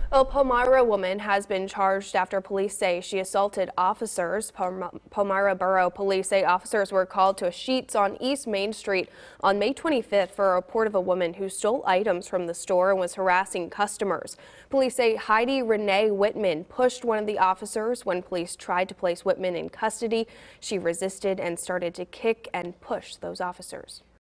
A Palmyra woman has been charged after police say she assaulted officers. Palmyra Borough Police say officers were called to a Sheetz on East Main Street on May 25th for a report of a woman who stole items from the store and was harassing customers. Police say Heidi Renee Whitman pushed one of the officers. When police tried to place Whitman in custody, she resisted and started to kick and push those officers.